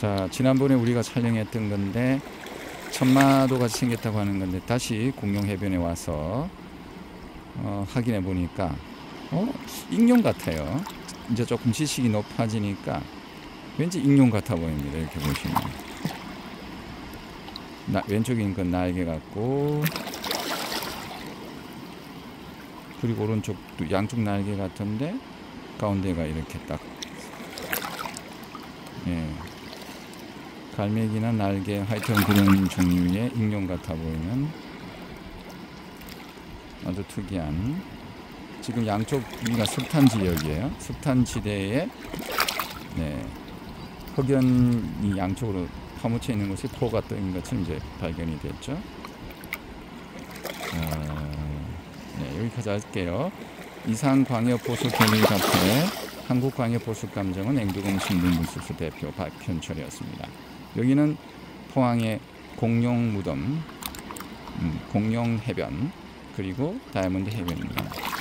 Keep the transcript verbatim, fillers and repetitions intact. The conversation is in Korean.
자, 지난번에 우리가 촬영했던 건데 천마도 같이 생겼다고 하는 건데 다시 공룡 해변에 와서 어, 확인해 보니까 어, 익룡 같아요. 이제 조금 지식이 높아지니까 왠지 익룡 같아 보입니다. 이렇게 보시면 나, 왼쪽인 건 날개 같고, 그리고 오른쪽도 양쪽 날개 같은데 가운데가 이렇게 딱, 예, 갈매기나 날개 하여튼 그런 종류의 익룡 같아 보이는 아주 특이한, 지금 양쪽 위가 습탄 지역이에요. 습탄 지대에, 네, 흑연이 양쪽으로 파묻혀 있는 곳이 포가 떠있는 것처럼 이제 발견이 됐죠. 어, 네, 여기까지 할게요. 이상 광역보수개미카페 한국광역보수감정원 앵두공신문문수수 대표 박현철이었습니다. 여기는 포항의 공룡무덤, 음, 공룡해변, 그리고 다이아몬드 해변입니다.